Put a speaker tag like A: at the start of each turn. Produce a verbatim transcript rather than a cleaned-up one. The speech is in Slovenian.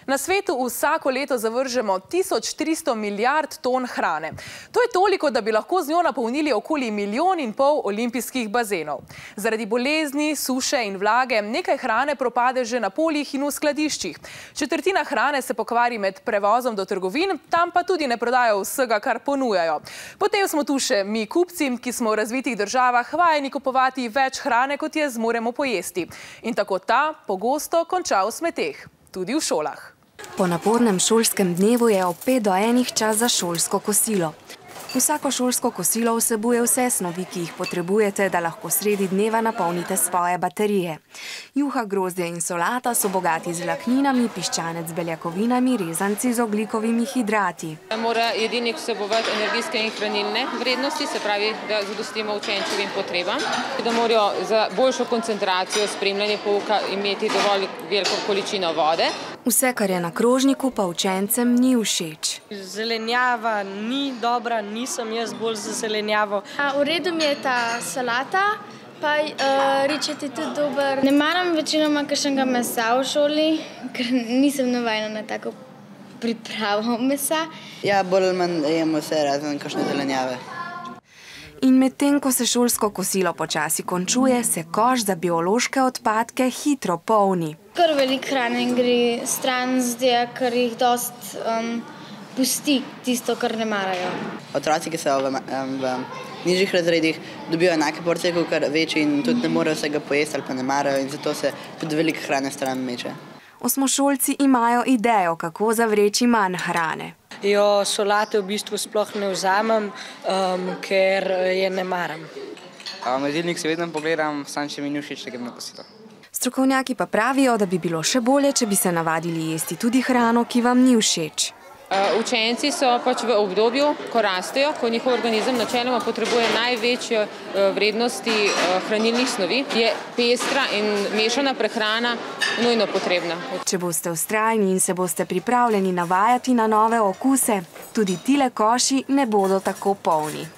A: Na svetu vsako leto zavržemo tisoč tristo milijard ton hrane. To je toliko, da bi lahko z njo napolnili okoli milijon in pol olimpijskih bazenov. Zaradi bolezni, suše in vlage nekaj hrane propade že na poljih in v skladiščih. Četrtina hrane se pokvari med prevozom do trgovin, tam pa tudi ne prodajo vsega, kar ponujajo. Potem smo tu še mi kupci, ki smo v razvitih državah vajeni kupovati več hrane, kot je zmoremo pojesti. In tako ta pogosto konča v smeteh, tudi v šolah.
B: Po napornem šolskem dnevu je ob pet do enih čas za šolsko kosilo. Vsako šolsko kosilo vsebuje vse snovi, ki jih potrebujete, da lahko sredi dneva napolnite svoje baterije. Juha, grozdje in solata so bogati z vlakninami, piščanec z beljakovinami, rezanci z ogljikovimi hidrati.
C: Mora jedilnik vsebovati energijske in hranilne vrednosti, se pravi, da zadostimo učenčevim potrebam, da morajo za boljšo koncentracijo, spremljanje pouka imeti dovolj veliko količino vode.
B: Vse, kar je na krožniku, pa učencem ni všeč.
D: Zelenjava ni dobra, nisem jaz bolj za zelenjavo.
E: V redu mi je ta salata, pa ričet je tudi dober. Ne maram večinoma kakšnega mesa v šoli, ker nisem navajena na tako pripravo mesa.
F: Ja, bolj manj jem vse razen kakšne zelenjave.
B: In medtem, ko se šolsko kosilo počasi končuje, se koš za biološke odpadke hitro polni.
E: Kar veliko hrane gre stran zdaj, ker jih dost um, pusti tisto, kar ne marajo.
F: Otroci, ki so v, um, v nižjih razredih, dobijo enake porcije kot večji in tudi ne morejo vsega pojesti ali pa ne marajo in zato se tudi veliko hrane stran meče.
B: Osmošolci imajo idejo, kako zavreči manj hrane.
D: Jo, solate v bistvu sploh ne vzamem, um, ker je ne maram.
G: Jedilnik si vedno pogledam, sam če mi ni všeč, da grem na kosilo.
B: Strokovnjaki pa pravijo, da bi bilo še bolje, če bi se navadili jesti tudi hrano, ki vam ni všeč.
C: Učenci so pač v obdobju, ko rastejo, ko njihov organizem načeloma potrebuje največje vrednosti hranilnih snovi, je pestra in mešana prehrana nujno potrebna.
B: Če boste vztrajni in se boste pripravljeni navajati na nove okuse, tudi tile koši ne bodo tako polni.